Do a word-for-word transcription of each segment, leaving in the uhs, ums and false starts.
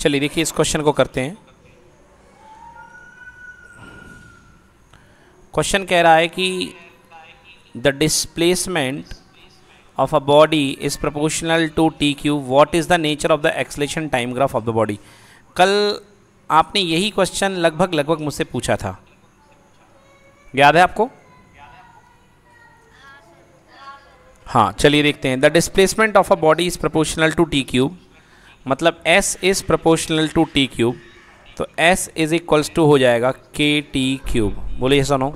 चलिए देखिए इस क्वेश्चन को करते हैं। क्वेश्चन कह रहा है कि the displacement of a body is proportional to t cube, what is the nature of the acceleration time graph of the body. कल आपने यही क्वेश्चन लगभग लगभग मुझसे पूछा था, याद है आपको? हाँ, चलिए देखते हैं। The displacement of a body is proportional to t cube, मतलब s is proportional to t cube, तो s इज इक्वल्स टू हो जाएगा के टी क्यूब। बोलिए सुनो।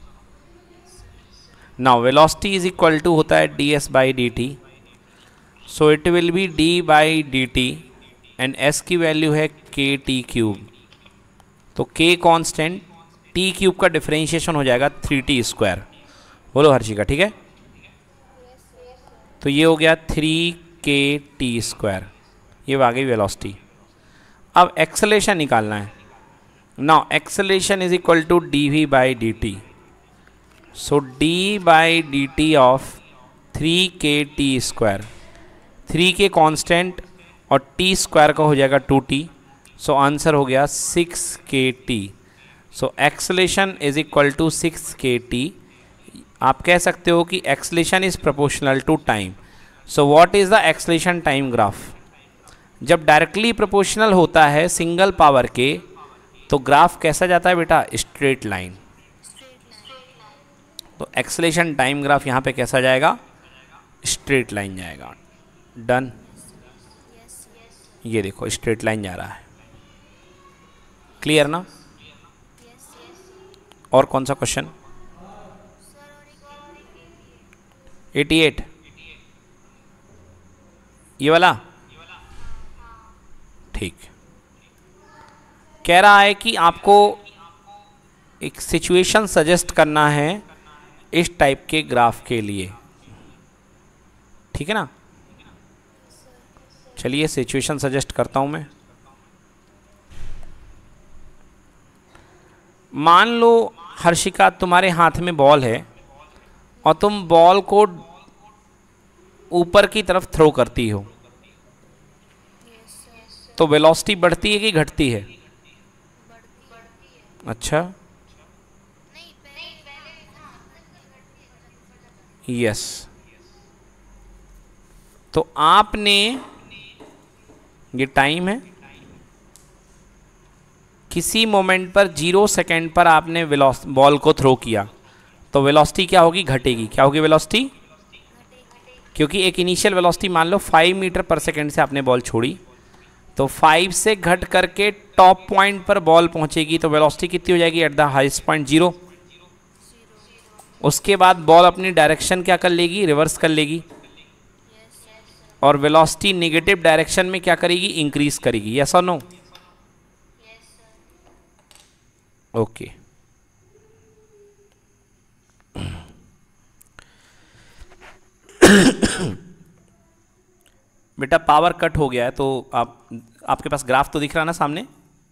Now velocity is equal to होता है d s by d t, so it will be d by d t and s की value है k t cube. तो k constant, t cube का differentiation हो जाएगा थ्री टी स्क्वायर। बोलो हर्षिका, ठीक है? तो ये हो गया थ्री के टी स्क्वायर, ये आ गई वेलोसिटी। अब एक्सेलेरेशन निकालना है। Now acceleration is equal to d v by d t, so d by d t of three k t square, three k constant और टी स्क्वायर का हो जाएगा to T, so answer हो गया six k t. So acceleration is equal to six k t. आप कह सकते हो कि acceleration is proportional to time. So what is the acceleration time graph? जब डायरेक्टली प्रोपोर्शनल होता है सिंगल पावर के, तो ग्राफ कैसा जाता है बेटा? Straight line. तो एक्सेलेरेशन टाइम ग्राफ यहाँ पे कैसा जाएगा? स्ट्रेट लाइन जाएगा। डन। ये देखो स्ट्रेट लाइन जा रहा है। क्लियर ना? और कौन सा क्वेश्चन? एटी एट, ये वाला? ठीक। कह रहा है कि आपको एक सिचुएशन सजेस्ट करना है इस टाइप के ग्राफ के लिए, ठीक है ना? चलिए सिचुएशन सजेस्ट करता हूं मैं। मान लो हर्षिका तुम्हारे हाथ में बॉल है और तुम बॉल को ऊपर की तरफ थ्रो करती हो, तो वेलोसिटी बढ़ती है कि घटती है? अच्छा, यस। तो आपने, ये टाइम है, किसी मोमेंट पर जीरो सेकेंड पर आपने बॉल को थ्रो किया, तो वेलोसिटी क्या होगी? घटेगी। क्या होगी वेलोसिटी? क्योंकि एक इनिशियल वेलोसिटी मान लो फाइव मीटर पर सेकेंड से आपने बॉल छोड़ी, तो फाइव से घट करके टॉप पॉइंट पर बॉल पहुंचेगी, तो वेलोसिटी कितनी हो जाएगी at the highest point? Zero. उसके बाद बॉल अपनी डायरेक्शन क्या कर लेगी? रिवर्स कर लेगी, और वेलोसिटी नेगेटिव डायरेक्शन में क्या करेगी? इंक्रीज करेगी। यस और नो? ओके। बेटा पावर कट हो गया है, तो आप, आपके पास ग्राफ तो दिख रहा है ना सामने?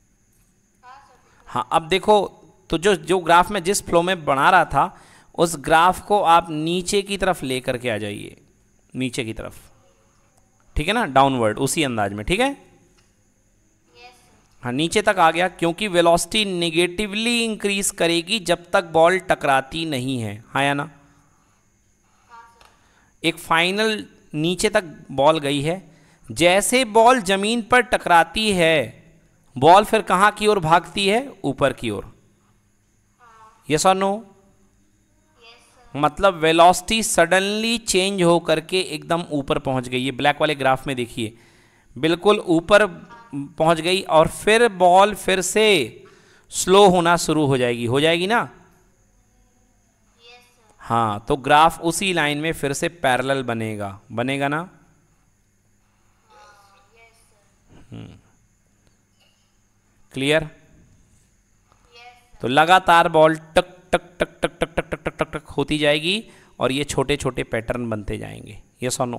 हाँ, अब देखो तो जो जो ग्राफ में जिस फ्लो में बना रहा था, उस ग्राफ को आप नीचे की तरफ ले करके आ जाइए, नीचे की तरफ, ठीक है ना? डाउनवर्ड, उसी अंदाज में, ठीक है? हाँ, नीचे तक आ गया, क्योंकि वेलोसिटी नेगेटिवली इंक्रीज करेगी जब तक बॉल टकराती नहीं है। हाँ या ना? एक फाइनल नीचे तक बॉल गई है, जैसे बॉल जमीन पर टकराती है, बॉल फिर कहाँ की ओर भागती है? ऊपर की ओर। यस और नो? मतलब वेलोसिटी सडनली चेंज हो करके एकदम ऊपर पहुंच गई। ये ब्लैक वाले ग्राफ में देखिए, बिल्कुल ऊपर पहुंच गई, और फिर बॉल फिर से स्लो होना शुरू हो जाएगी। हो जाएगी ना? हाँ, तो ग्राफ उसी लाइन में फिर से पैरेलल बनेगा। बनेगा ना? क्लियर? तो लगातार बॉल टक टक टक टक टक टक टक टक टक टक होती जाएगी, और ये छोटे छोटे पैटर्न बनते जाएंगे। यस और नो?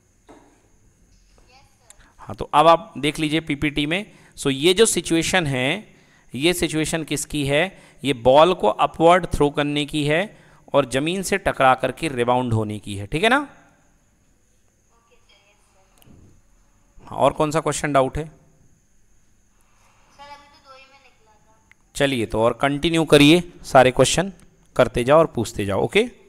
हाँ, तो अब आप देख लीजिए पीपीटी में। सो ये जो सिचुएशन है, ये सिचुएशन किसकी है? ये बॉल को अपवर्ड थ्रो करने की है और जमीन से टकरा करके रिबाउंड होने की है, ठीक है ना? हाँ, और कौन सा क्वेश्चन डाउट है? चलिए तो और कंटिन्यू करिए, सारे क्वेश्चन करते जाओ और पूछते जाओ। ओके।